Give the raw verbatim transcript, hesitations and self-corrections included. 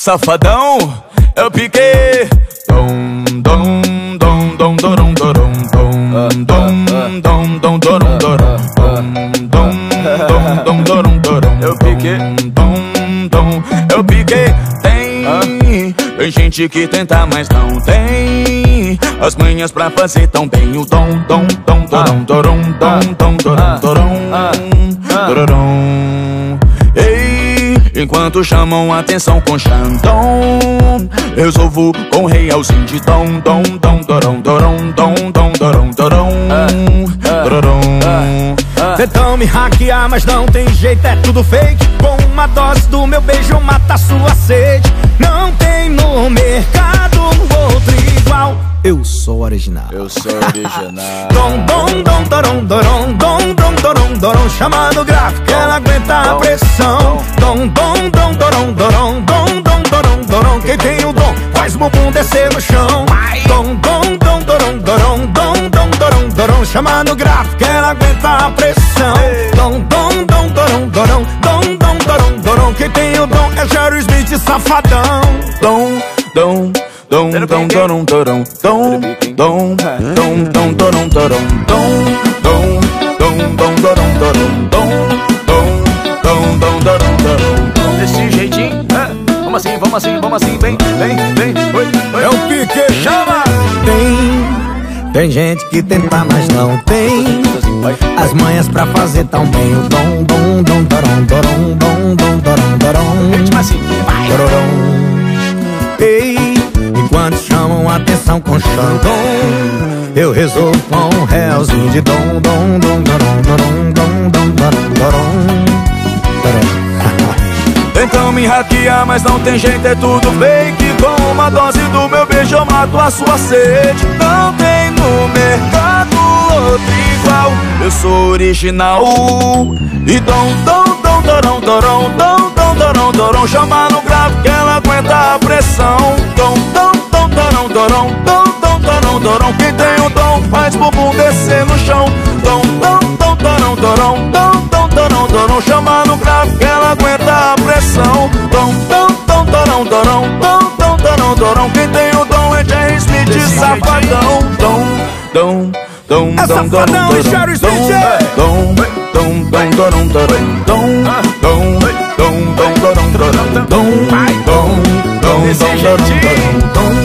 Safadão, eu piquei. Dom, dom, dom, dom, dorom, dorom, dom, dom, dom, dom, dorom, dorom, dom, dom, dom, dorom, dorom. Eu piquei. Dom, dom, eu piquei. Tem, tem gente que tenta, mas não tem as manhas pra fazer tão bem o dom, dom, dom, dorom, dorom, dom, dom, dorom, dorom, dorom. Ei, enquanto chamam a atenção com Xandão, resolvo com realzinho de dom, dom, dom, dorom, dorom, dom, dom, dorom, dorom, dorom. Tentam me hackear, mas não tem jeito, é tudo fake. Com uma dose do meu beijo mata a sua sede. Não tem no mercado outro igual. Eu sou original. Eu sou original. Dom, dom, dom, dorom, dorom, dom, dom, dorom, dorom. Chamando gráfico, ela aguenta a pressão. Dom, dom, dom, dorom, dorom, dom, dom, dorom, dorom. Quem tem o dom faz o bumbum descer no chão. Dom, dom, dom, dorom, dorom, dom, dom, dorom, dorom. Chamando gráfico, ela aguenta a pressão. Dom, dom, dom, dorom, dorom, dom, dom, dorom, dorom. Quem tem o dom é Jerry Smith, safadão. Dom, dom, dom, dom, dorom, dorom, dom, dom, dom, dom, dorom, dorom, dom, dom, dom, dom, dorom, dorom, dom, dom, dom, dom, dorom, dorom. Desse jeitinho, vamos assim, vamos assim, vamos assim, vem, vem, vem, oi, oi. É o pique, chama! Tem, tem gente que tenta, mas não tem as manhas pra fazer tão bem o dom, dom, dom, dorom, dorom, dom, dom, dorom, dorom, assim, vai. Ei, enquanto chamam a atenção com Xandão, eu resolvo com um realzinho de dom, dom, dom, dorom, dorom, dom, dom, dorom, dorom. Tentam me hackear, mas não tem jeito, é tudo fake. Com uma dose do meu beijo eu mato a sua sede. Não tem no mercado outro igual. Eu sou original. E dom, dom, dom, dorom, dorom, dom, dom, dorom, dorom. Chama no grave que ela aguenta a pressão. Dom, dom, dom, dorom, dorom, dom, dom, dorom, dorom. Quem tem o dom faz bumbum descer no chão. Dom, dom, dom, dorom, dorom, dom, dom, dorom, dorom. Chama no grave que ela aguenta a pressão. Dom, dom, dom, dorom, dorom, dom, dom, dorom, dorom. Quem tem o dom é Jerry Smith, safadão. Dom, dom, dom, é dom, safadão, dorom, é Jerry Smith. dom, dom, dom, dorom, dorom, dom, dom, dom, dom, dorom, dorom, dom, dom, dom, dom, dom, dom, dom.